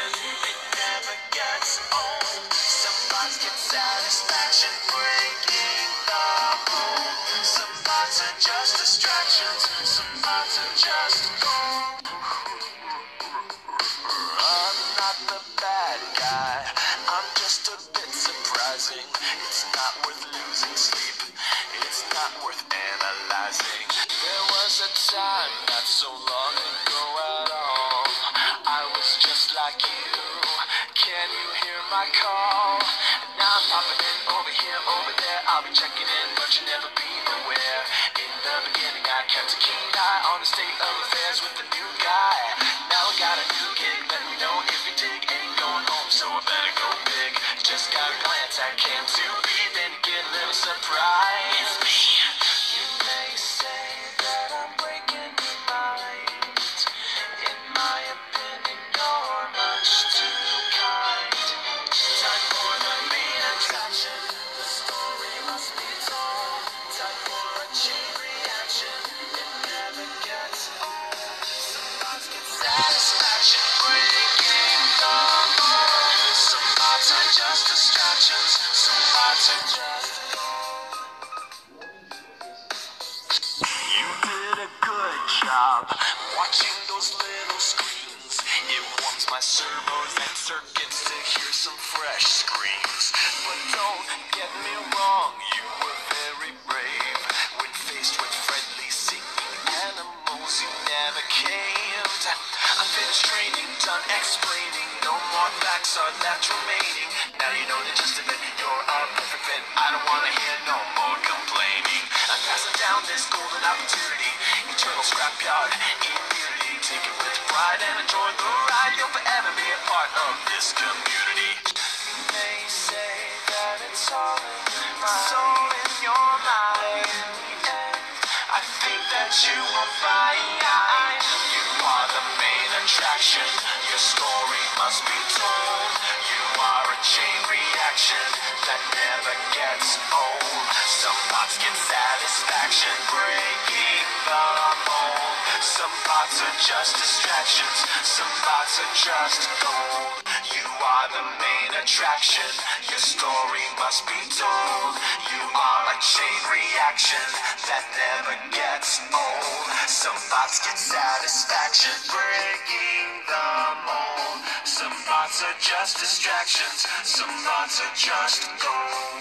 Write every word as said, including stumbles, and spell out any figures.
it never gets old. Some thoughts get satisfaction breaking the mold. Some thoughts are just distractions, some thoughts are just gold. I'm not the bad guy, I'm just a bit surprising. It's not worth losing sleep, it's not worth analyzing. There was a time not so long ago at all, I was just like you. Can you hear my call? Now I'm popping in over here, over there. I'll be checking in, but you'll never be aware. In the beginning I kept a keen eye on the state of affairs with the new guy. Now I got a new gig, let me know if you dig. Ain't going home, so I better go big. Just got a glance at Cam to be, then you get a little surprise. It's me. You may say that I'm breaking your mind. In my opinion, you're much too kind. Time for the main attraction, the story must be told. Time for a chain reaction, it never gets old. Some thoughts get satisfaction breaking the mold. Some thoughts are just distractions, some thoughts are just gold. You did a good job watching those little screens. It warms my servos and circuits to hear some fresh screams. But don't get me wrong, you were very brave. When faced with friendly singing animals, you never caved. I'm finished training, done explaining. No more facts are left remaining. Now you know the gist of it, you're a perfect fit. I don't wanna hear no more complaining. I'm passing down this golden opportunity, eternal scrapyard immunity. Take it with pride and enjoy the ride. You'll forever be a part of this community. You may say that it's all in your mind, it's all in your mind. And I think that you will find you are the main attraction. Your story must be told. You are a chain reaction that never gets old. Some thoughts get satisfaction breaking the mold. Some thoughts are just distractions, some thoughts are just gold. You are the main attraction, your story must be told. You are a chain reaction that never gets old. Some thoughts get satisfaction breaking the mold. Some thoughts are just distractions, some thoughts are just gold.